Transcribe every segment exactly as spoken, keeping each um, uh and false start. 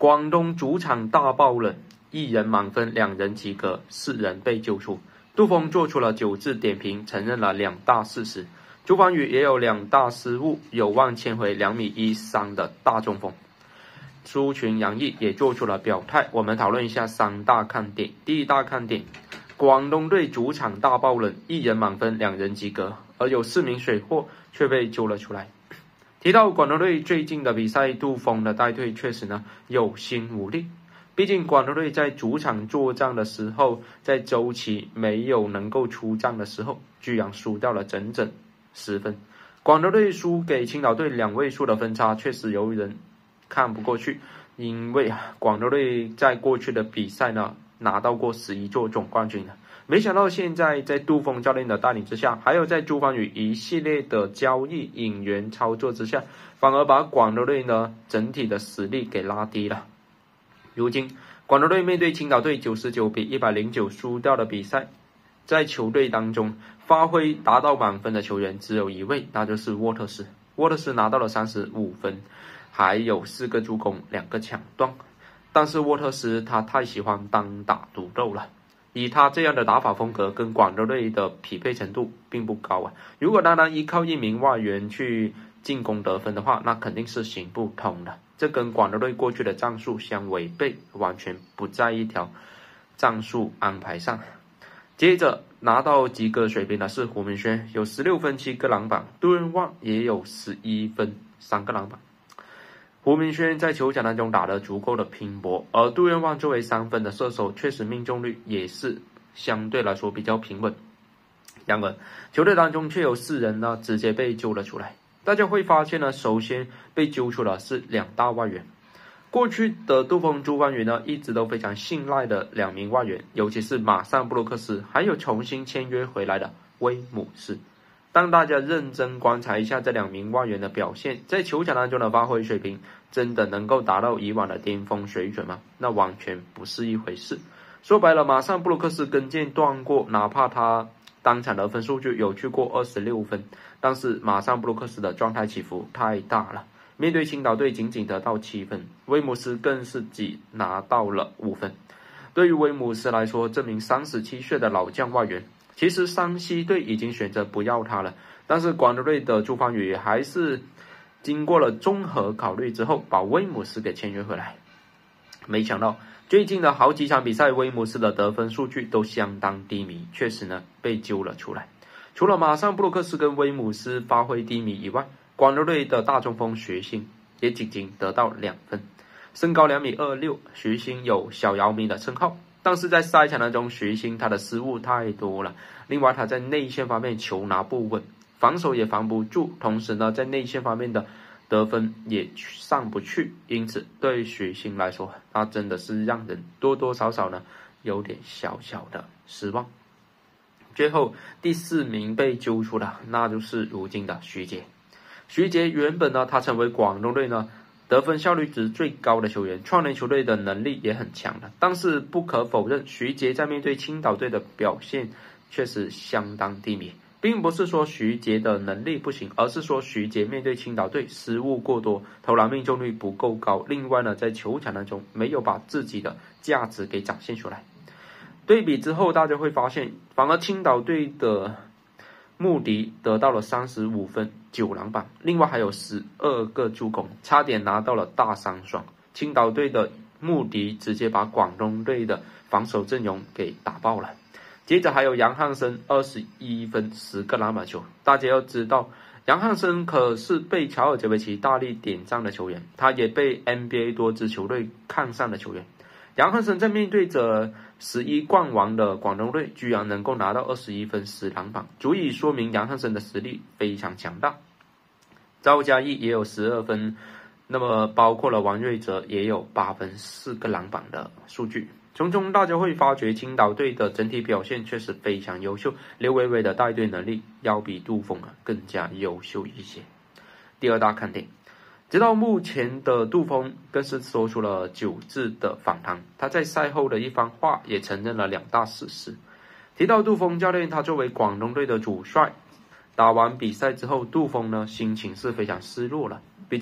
广东主场大爆冷，一人满分，两人及格，四人被救出。杜锋做出了九字点评，承认了两大事实。朱芳雨也有两大失误，有望签回两米一三的大中锋。苏群杨毅也做出了表态。我们讨论一下三大看点。第一大看点，广东队主场大爆冷，一人满分，两人及格，而有四名水货却被揪了出来。提到广东队最近的比赛，杜锋的带队确实呢有心无力。毕竟广东队在主场作战的时候，在周琦没有能够出战的时候，居然输掉了整整十分。广东队输给青岛队两位数的分差，确实有人看不过去。因为广东队在过去的比赛呢拿到过十一座总冠军的，没想到现在在杜锋教练的带领之下，还有在朱芳雨一系列的交易引援操作之下，反而把广东队呢整体的实力给拉低了。如今广东队面对青岛队九十九比一百零九输掉的比赛，在球队当中发挥达到满分的球员只有一位，那就是沃特斯。沃特斯拿到了三十五分，还有四个助攻，两个抢断。但是沃特斯他太喜欢单打独斗了，以他这样的打法风格跟广州队的匹配程度并不高啊。如果单单依靠一名外援去进攻得分的话，那肯定是行不通的。这跟广州队过去的战术相违背，完全不在一条战术安排上。接着拿到及格水平的是胡明轩，有十六分七个篮板，杜润旺也有十一分三个篮板。胡明轩在球场当中打得足够的拼搏，而杜润旺作为三分的射手，确实命中率也是相对来说比较平稳。然而球队当中却有四人呢直接被揪了出来。大家会发现呢，首先被揪出的是两大外援。过去的杜锋朱芳雨呢一直都非常信赖的两名外援，尤其是马尚布鲁克斯，还有重新签约回来的威姆斯。当大家认真观察一下这两名外援的表现，在球场当中的发挥水平，真的能够达到以往的巅峰水准吗？那完全不是一回事。说白了，马尚布鲁克斯跟腱断过，哪怕他当场得分数据有去过二十六分，但是马尚布鲁克斯的状态起伏太大了。面对青岛队仅仅得到七分，威姆斯更是只拿到了五分。对于威姆斯来说，这名三十七岁的老将外援，其实山西队已经选择不要他了，但是广州队的朱芳雨还是经过了综合考虑之后，把威姆斯给签约回来。没想到最近的好几场比赛，威姆斯的得分数据都相当低迷，确实呢被揪了出来。除了马尚布鲁克斯跟威姆斯发挥低迷以外，广州队的大中锋徐新也仅仅得到两分。身高两米二六，徐新有小姚明的称号，但是在赛场当中，徐新他的失误太多了。另外他在内线方面球拿不稳，防守也防不住，同时呢在内线方面的得分也上不去，因此对徐新来说，他真的是让人多多少少呢有点小小的失望。最后第四名被揪出的，那就是如今的徐杰。徐杰原本呢他成为广东队呢得分效率值最高的球员，创联球队的能力也很强的，但是不可否认，徐杰在面对青岛队的表现确实相当低迷。并不是说徐杰的能力不行，而是说徐杰面对青岛队失误过多，投篮命中率不够高。另外呢，在球场当中没有把自己的价值给展现出来。对比之后，大家会发现，反而青岛队的穆迪得到了三十五分九篮板，另外还有十二个助攻，差点拿到了大三双。青岛队的穆迪直接把广东队的防守阵容给打爆了。接着还有杨汉生二十一分十个篮板球。大家要知道，杨汉生可是被乔尔杰维奇大力点赞的球员，他也被 N B A 多支球队看上的球员。杨汉生在面对着十一冠王的广东队，居然能够拿到二十一分十篮板，足以说明杨汉生的实力非常强大。赵嘉义也有十二分，那么包括了王瑞哲也有八分四个篮板的数据。从中大家会发觉青岛队的整体表现确实非常优秀，刘伟伟的带队能力要比杜锋啊更加优秀一些。第二大看点，直到目前的杜锋更是说出了九字的访谈，他在赛后的一番话也承认了两大事实。提到杜锋教练，他作为广东队的主帅，打完比赛之后，杜锋呢心情是非常失落了，毕竟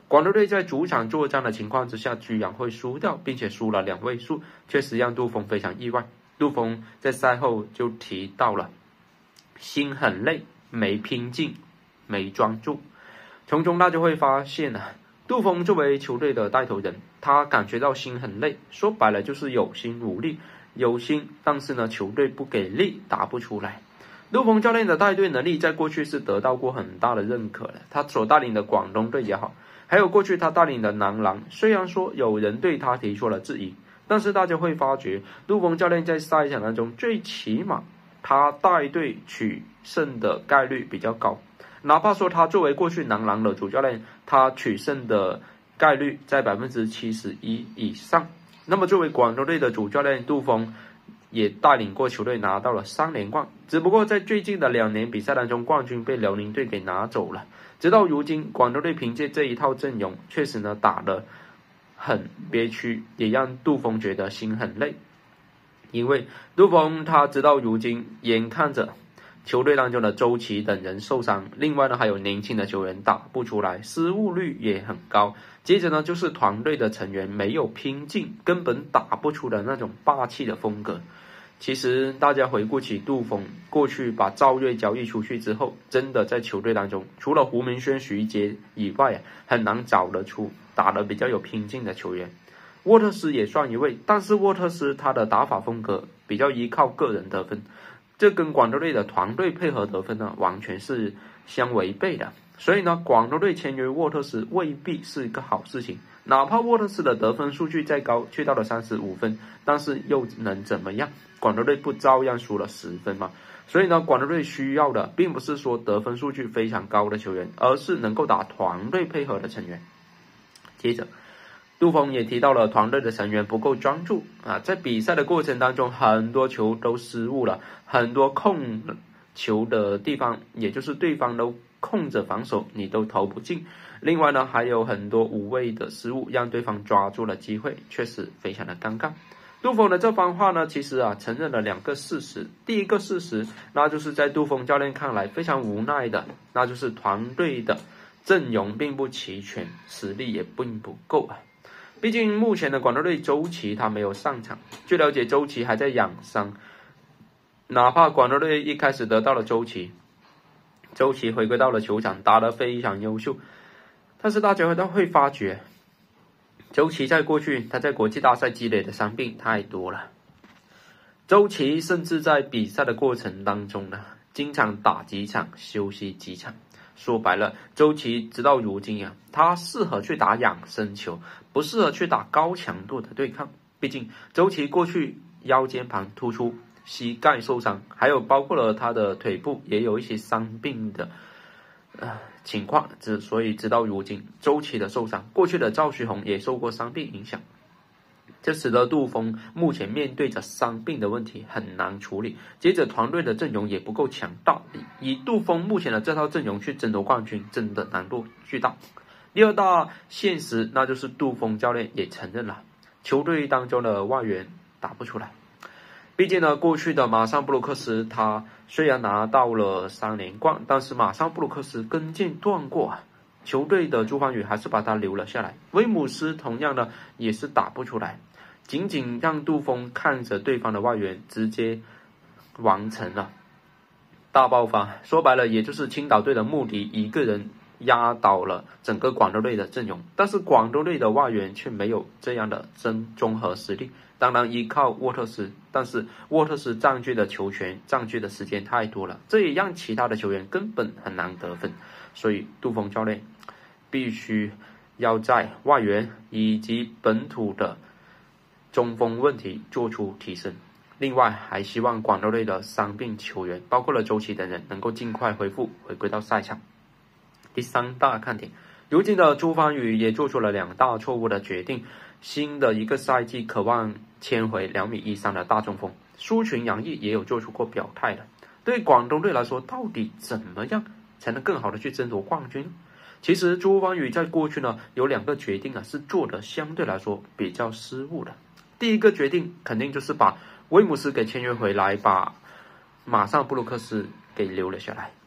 广州队在主场作战的情况之下，居然会输掉，并且输了两位数，确实让杜锋非常意外。杜锋在赛后就提到了，心很累，没拼劲，没专注。从中大家会发现啊，杜锋作为球队的带头人，他感觉到心很累，说白了就是有心无力，有心，但是呢，球队不给力，打不出来。杜锋教练的带队能力在过去是得到过很大的认可的，他所带领的广东队也好，还有过去他带领的男篮，虽然说有人对他提出了质疑，但是大家会发觉，杜锋教练在赛场当中，最起码他带队取胜的概率比较高。哪怕说他作为过去男篮的主教练，他取胜的概率在 百分之七十一 以上。那么作为广州队的主教练，杜锋也带领过球队拿到了三连冠，只不过在最近的两年比赛当中，冠军被辽宁队给拿走了。直到如今，广州队凭借这一套阵容，确实呢打得很憋屈，也让杜锋觉得心很累。因为杜锋他直到如今，眼看着球队当中的周琦等人受伤，另外呢还有年轻的球员打不出来，失误率也很高。接着呢就是团队的成员没有拼劲，根本打不出的那种霸气的风格。其实大家回顾起杜锋过去把赵睿交易出去之后，真的在球队当中，除了胡明轩、徐杰以外，很难找得出打得比较有拼劲的球员。沃特斯也算一位，但是沃特斯他的打法风格比较依靠个人得分，这跟广州队的团队配合得分呢，完全是相违背的。所以呢，广州队签约沃特斯未必是一个好事情。哪怕沃特斯的得分数据再高，去到了三十五分，但是又能怎么样？广州队不照样输了十分吗？所以呢，广州队需要的并不是说得分数据非常高的球员，而是能够打团队配合的成员。接着，杜锋也提到了团队的成员不够专注啊，在比赛的过程当中，很多球都失误了，很多控球的地方，也就是对方都控着防守，你都投不进。另外呢，还有很多无谓的失误，让对方抓住了机会，确实非常的尴尬。杜锋的这番话呢，其实啊承认了两个事实。第一个事实，那就是在杜锋教练看来非常无奈的，那就是团队的阵容并不齐全，实力也并不够啊。毕竟目前的广州队周琦他没有上场，据了解周琦还在养伤。哪怕广州队一开始得到了周琦，周琦回归到了球场，打得非常优秀，但是大家都会发觉，周琦在过去他在国际大赛积累的伤病太多了。周琦甚至在比赛的过程当中呢，经常打几场休息几场。说白了，周琦直到如今啊，他适合去打养生球，不适合去打高强度的对抗。毕竟周琦过去腰间盘突出，膝盖受伤，还有包括了他的腿部也有一些伤病的呃情况，之所以直到如今，周琦的受伤，过去的赵旭宏也受过伤病影响。这使得杜锋目前面对着伤病的问题很难处理，接着团队的阵容也不够强大，以杜锋目前的这套阵容去争夺冠军，真的难度巨大。第二大现实，那就是杜锋教练也承认了，球队当中的外援打不出来。毕竟呢，过去的马尚布鲁克斯他虽然拿到了三连冠，但是马尚布鲁克斯跟腱断过啊，球队的朱芳雨还是把他留了下来。威姆斯同样呢也是打不出来，仅仅让杜锋看着对方的外援直接完成了大爆发。说白了，也就是青岛队的穆迪一个人压倒了整个广州队的阵容，但是广州队的外援却没有这样的真综合实力。当然依靠沃特斯，但是沃特斯占据的球权、占据的时间太多了，这也让其他的球员根本很难得分。所以杜锋教练必须要在外援以及本土的中锋问题做出提升。另外还希望广州队的伤病球员，包括了周琦等人，能够尽快恢复，回归到赛场。第三大看点，如今的朱芳雨也做出了两大错误的决定。新的一个赛季渴望签回两米以上的大中锋，苏群杨毅也有做出过表态了。对广东队来说，到底怎么样才能更好的去争夺冠军？其实朱芳雨在过去呢有两个决定啊是做的相对来说比较失误的。第一个决定肯定就是把威姆斯给签约回来，把马尚布鲁克斯给留了下来。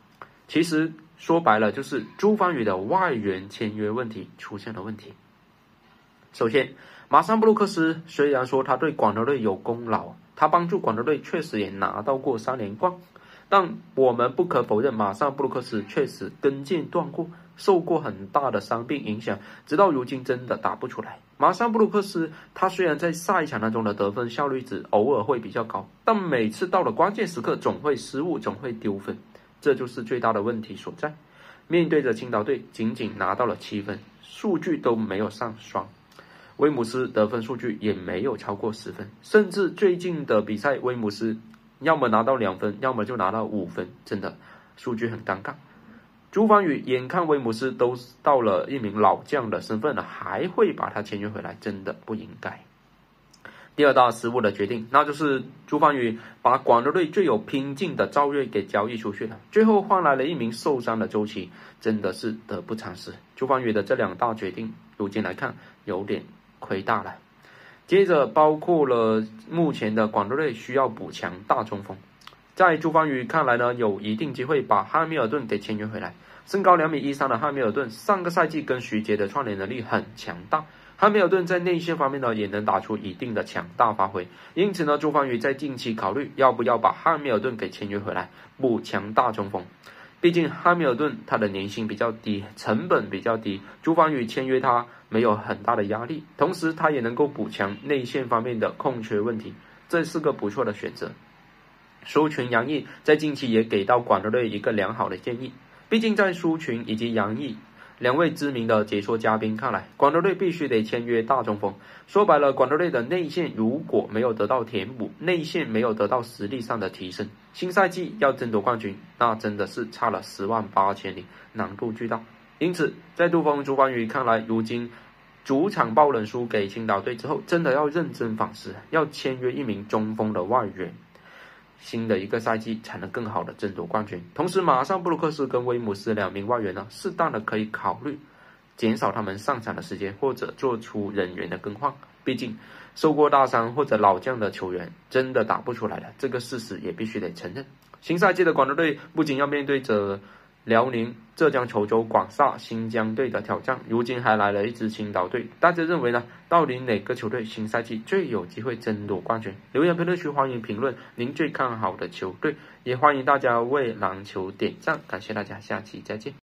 其实说白了就是朱芳雨的外援签约问题出现了问题。首先，马桑布鲁克斯虽然说他对广州队有功劳，他帮助广州队确实也拿到过三连冠，但我们不可否认，马桑布鲁克斯确实跟腱断过，受过很大的伤病影响，直到如今真的打不出来。马桑布鲁克斯他虽然在赛场当中的得分效率值偶尔会比较高，但每次到了关键时刻总会失误，总会丢分，这就是最大的问题所在。面对着青岛队仅仅拿到了七分，数据都没有上双，威姆斯得分数据也没有超过十分，甚至最近的比赛威姆斯要么拿到两分，要么就拿到五分，真的数据很尴尬。朱芳雨眼看威姆斯都到了一名老将的身份了，还会把他签约回来，真的不应该。第二大失误的决定，那就是朱芳雨把广州队最有拼劲的赵睿给交易出去了，最后换来了一名受伤的周琦，真的是得不偿失。朱芳雨的这两大决定，如今来看有点亏大了。接着包括了目前的广州队需要补强大中锋，在朱芳雨看来呢，有一定机会把汉密尔顿给签约回来。身高两米一三的汉密尔顿，上个赛季跟徐杰的串联能力很强大。汉密尔顿在内线方面呢，也能打出一定的强大发挥。因此呢，朱芳雨在近期考虑要不要把汉密尔顿给签约回来，补强大中锋。毕竟汉密尔顿他的年薪比较低，成本比较低，朱芳雨签约他没有很大的压力，同时他也能够补强内线方面的空缺问题，这是个不错的选择。苏群、杨毅在近期也给到广州队一个良好的建议，毕竟在苏群以及杨毅两位知名的解说嘉宾看来，广州队必须得签约大中锋。说白了，广州队的内线如果没有得到填补，内线没有得到实力上的提升，新赛季要争夺冠军，那真的是差了十万八千里，难度巨大。因此，在杜锋、朱芳雨看来，如今主场爆冷输给青岛队之后，真的要认真反思，要签约一名中锋的外援。新的一个赛季才能更好的争夺冠军。同时，马上布鲁克斯跟威姆斯两名外援呢，适当的可以考虑减少他们上场的时间，或者做出人员的更换。毕竟受过大伤或者老将的球员真的打不出来了，这个事实也必须得承认。新赛季的广州队不仅要面对着辽宁、浙江稠州、广厦、新疆队的挑战，如今还来了一支青岛队。大家认为呢？到底哪个球队新赛季最有机会争夺冠军？留言评论区欢迎评论您最看好的球队，也欢迎大家为篮球点赞。感谢大家，下期再见。